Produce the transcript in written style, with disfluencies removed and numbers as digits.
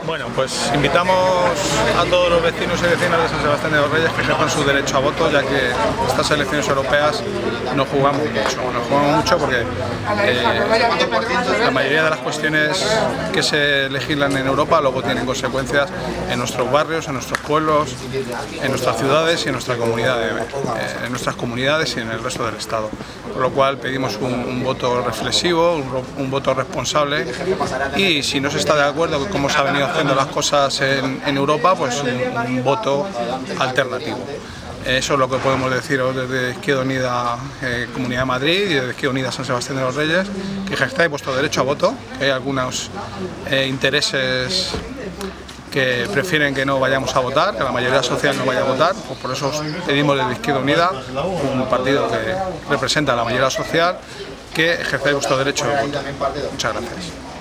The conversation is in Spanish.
Bueno, pues invitamos a todos los vecinos y vecinas de San Sebastián de los Reyes que ejerzan su derecho a voto, ya que estas elecciones europeas nos jugamos mucho porque la mayoría de las cuestiones que se legislan en Europa luego tienen consecuencias en nuestros barrios, en nuestros pueblos, en nuestras ciudades y en nuestras comunidades y en el resto del Estado. Por lo cual pedimos un voto reflexivo, un voto responsable, y si no se está de acuerdo con cómo se ha venido haciendo las cosas en Europa, pues un voto alternativo. Eso es lo que podemos decir desde Izquierda Unida Comunidad de Madrid y desde Izquierda Unida San Sebastián de los Reyes, que ejerzáis vuestro derecho a voto, que hay algunos intereses que prefieren que no vayamos a votar, que la mayoría social no vaya a votar, pues por eso os pedimos desde Izquierda Unida, un partido que representa a la mayoría social, que ejerzáis vuestro derecho de voto. Muchas gracias.